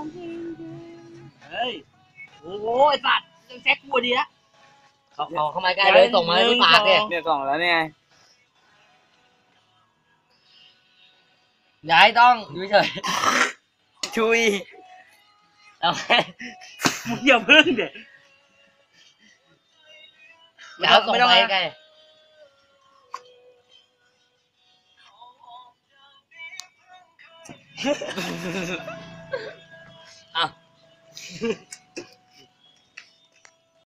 เฮ้ยโอ้ยสัตว์แซกบัวดีนะเข้ามาใกล้เลยส่งมาที่ปากเนี่ยเนี่ยส่งแล้วเนี่ยย้ายต้องอยู่เฉยชุยเอาไงมึงอย่าพึ่งเด็กย้ายส่งมาใกล้อ่ะ